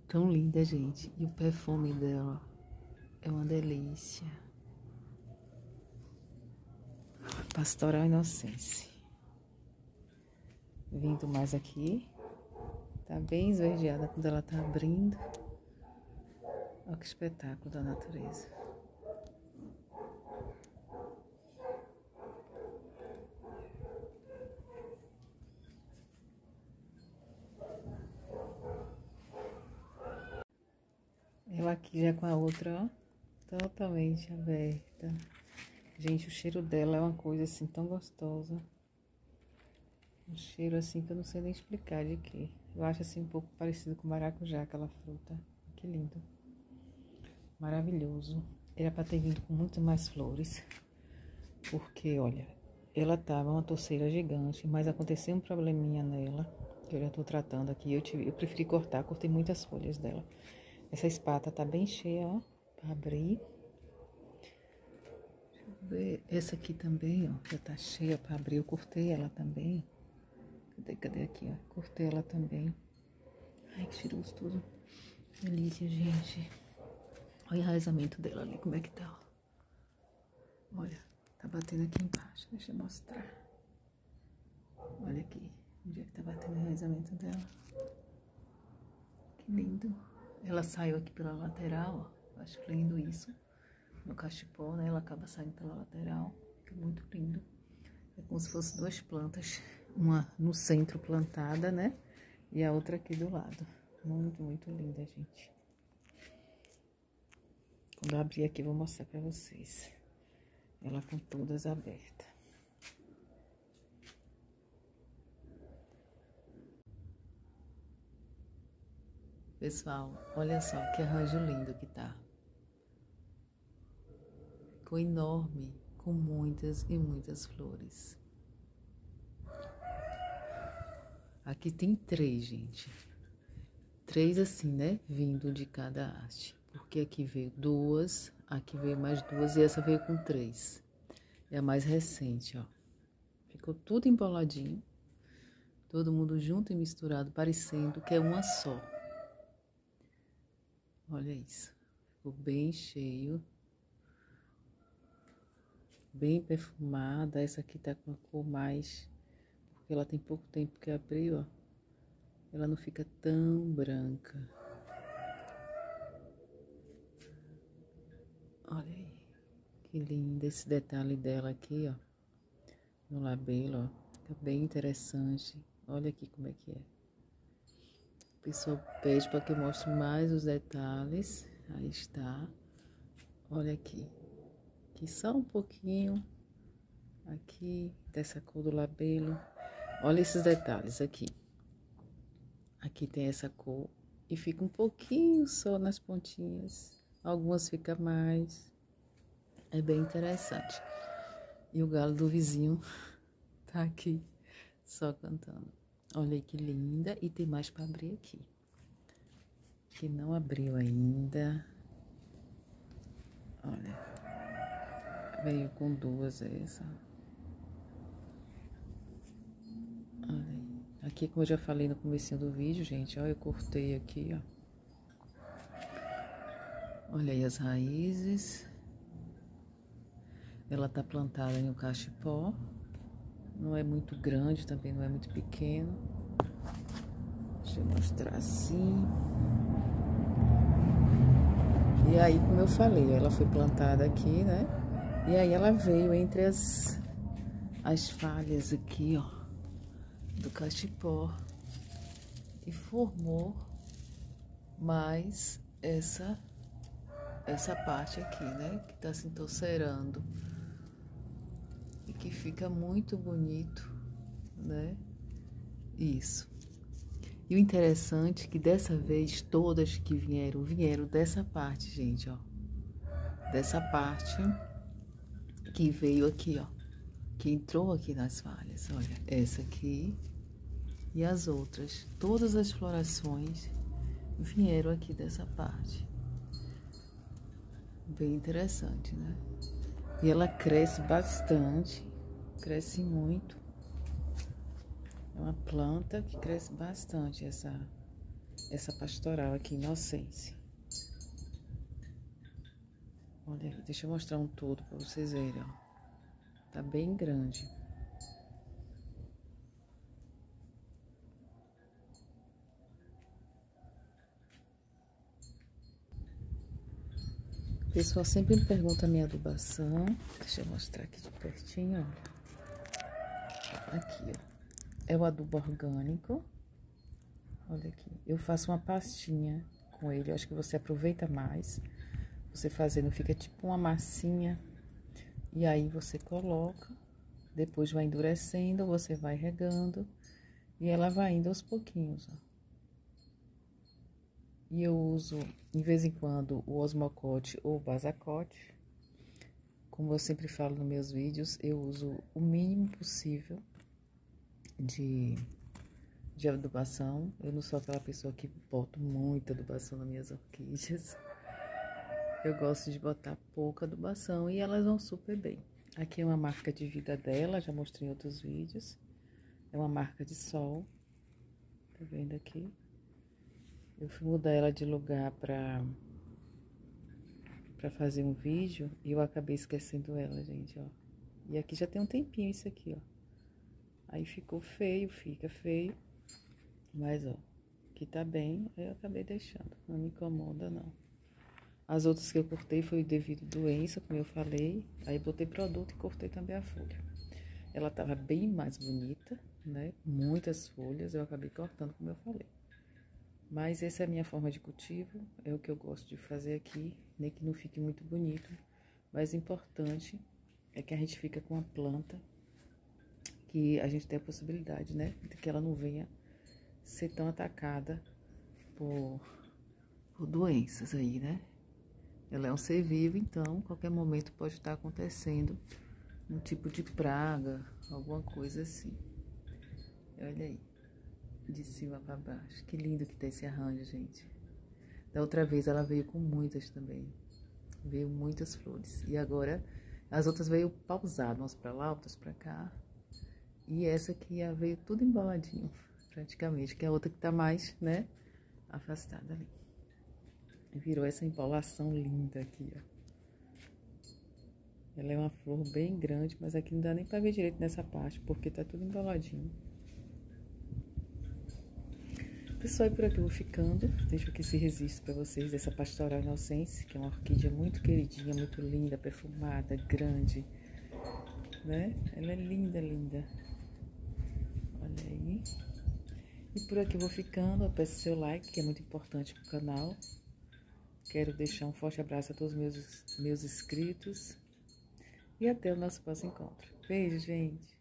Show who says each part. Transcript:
Speaker 1: Tão linda, gente. E o perfume dela é uma delícia. Pastoral Inocência. Vindo mais aqui. Tá bem esverdeada quando ela tá abrindo. Olha que espetáculo da natureza. Ela aqui já com a outra, ó, totalmente aberta. Gente, o cheiro dela é uma coisa assim tão gostosa. Um cheiro assim que eu não sei nem explicar de quê. Eu acho assim um pouco parecido com maracujá, aquela fruta. Que lindo. Maravilhoso. Era pra ter vindo com muito mais flores. Porque, olha, ela tava uma torceira gigante, mas aconteceu um probleminha nela, que eu já tô tratando aqui. Eu preferi cortar, cortei muitas folhas dela. Essa espata tá bem cheia, ó, pra abrir. Deixa eu ver. Essa aqui também, ó, já tá cheia pra abrir. Eu cortei ela também. Cadê aqui, ó? Cortei ela também. Ai, que cheiroso tudo. Delícia, gente. Olha o enraizamento dela ali, como é que tá, ó. Olha, tá batendo aqui embaixo. Deixa eu mostrar. Olha aqui, onde é que tá batendo o enraizamento dela. Que lindo. Ela saiu aqui pela lateral, ó. Acho lindo isso. No cachepô, né? Ela acaba saindo pela lateral. Fica muito lindo. É como se fossem duas plantas. Uma no centro plantada, né? E a outra aqui do lado. Muito, muito linda, gente. Quando eu abrir aqui, eu vou mostrar pra vocês. Ela com todas abertas. Pessoal, olha só que arranjo lindo que tá. Ficou enorme, com muitas e muitas flores. Aqui tem 3, gente. 3 assim, né? Vindo de cada haste. Porque aqui veio 2, aqui veio mais 2 e essa veio com 3. É a mais recente, ó. Ficou tudo emboladinho. Todo mundo junto e misturado, parecendo que é uma só. Olha isso. Ficou bem cheio. Bem perfumada. Essa aqui tá com a cor mais... Porque ela tem pouco tempo que abriu, ó. Ela não fica tão branca. Olha aí. Que lindo esse detalhe dela aqui, ó. No labelo, ó. Fica bem interessante. Olha aqui como é que é. A pessoa pede para que eu mostre mais os detalhes. Aí está. Olha aqui. Aqui só um pouquinho. Aqui, dessa cor do labelo. Olha esses detalhes aqui. Aqui tem essa cor. E fica um pouquinho só nas pontinhas. Algumas fica mais. É bem interessante. E o galo do vizinho tá aqui só cantando. Olha aí que linda. E tem mais para abrir aqui. Que não abriu ainda. Olha. Veio com 2 essa. Olha aí. Aqui, como eu já falei no comecinho do vídeo, gente, ó, eu cortei aqui, ó. Olha aí as raízes. Ela tá plantada em um cachepó. Não é muito grande, também não é muito pequeno. Deixa eu mostrar assim. E aí, como eu falei, ela foi plantada aqui, né? E aí ela veio entre as falhas aqui, ó, do cachepó. E formou mais essa parte aqui, né? Que tá se entorcerando. E que fica muito bonito, né? Isso. E o interessante é que dessa vez todas que vieram dessa parte, gente, ó. Dessa parte que veio aqui, ó. Que entrou aqui nas falhas, olha. Essa aqui e as outras. Todas as florações vieram aqui dessa parte. Bem interessante, né? E ela cresce bastante, cresce muito. É uma planta que cresce bastante, essa essa pastoral aqui, Inocência. Olha aí, deixa eu mostrar um todo pra vocês verem, ó. Tá bem grande. O pessoal sempre me pergunta a minha adubação. Deixa eu mostrar aqui de pertinho, ó. Aqui, ó. É o adubo orgânico. Olha aqui. Eu faço uma pastinha com ele. Eu acho que você aproveita mais. Você fazendo, fica tipo uma massinha. E aí você coloca. Depois vai endurecendo, você vai regando. E ela vai indo aos pouquinhos, ó. E eu uso, de vez em quando, o Osmocote ou o Basacote. Como eu sempre falo nos meus vídeos, eu uso o mínimo possível de adubação. Eu não sou aquela pessoa que boto muita adubação nas minhas orquídeas. Eu gosto de botar pouca adubação e elas vão super bem. Aqui é uma marca de vida dela, já mostrei em outros vídeos. É uma marca de sol. Tá vendo aqui? Eu fui mudar ela de lugar pra fazer um vídeo e eu acabei esquecendo ela, gente, ó. E aqui já tem um tempinho isso aqui, ó. Aí ficou feio, fica feio. Mas, ó, aqui tá bem, aí eu acabei deixando. Não me incomoda, não. As outras que eu cortei foi devido à doença, como eu falei. Aí botei produto e cortei também a folha. Ela tava bem mais bonita, né? Muitas folhas, eu acabei cortando, como eu falei. Mas essa é a minha forma de cultivo, é o que eu gosto de fazer aqui, nem que não fique muito bonito. Mas o importante é que a gente fica com a planta, que a gente tem a possibilidade, né? De que ela não venha ser tão atacada por doenças aí, né? Ela é um ser vivo, então, qualquer momento pode estar acontecendo um tipo de praga, alguma coisa assim. Olha aí, de cima para baixo. Que lindo que tá esse arranjo, gente. Da outra vez ela veio com muitas também. Veio muitas flores. E agora, as outras veio pausado, umas para lá, outras para cá. E essa aqui veio tudo emboladinho, praticamente. Que é a outra que tá mais, né, afastada ali. Virou essa embolação linda aqui, ó. Ela é uma flor bem grande, mas aqui não dá nem pra ver direito nessa parte, porque tá tudo emboladinho. Pessoal, e por aqui eu vou ficando. Deixo aqui esse registro pra vocês dessa Pastoral Inocência, que é uma orquídea muito queridinha, muito linda, perfumada, grande, né? Ela é linda, linda. Olha aí. E por aqui eu vou ficando. Eu peço seu like, que é muito importante pro canal. Quero deixar um forte abraço a todos os meus inscritos. E até o nosso próximo encontro. Beijo, gente!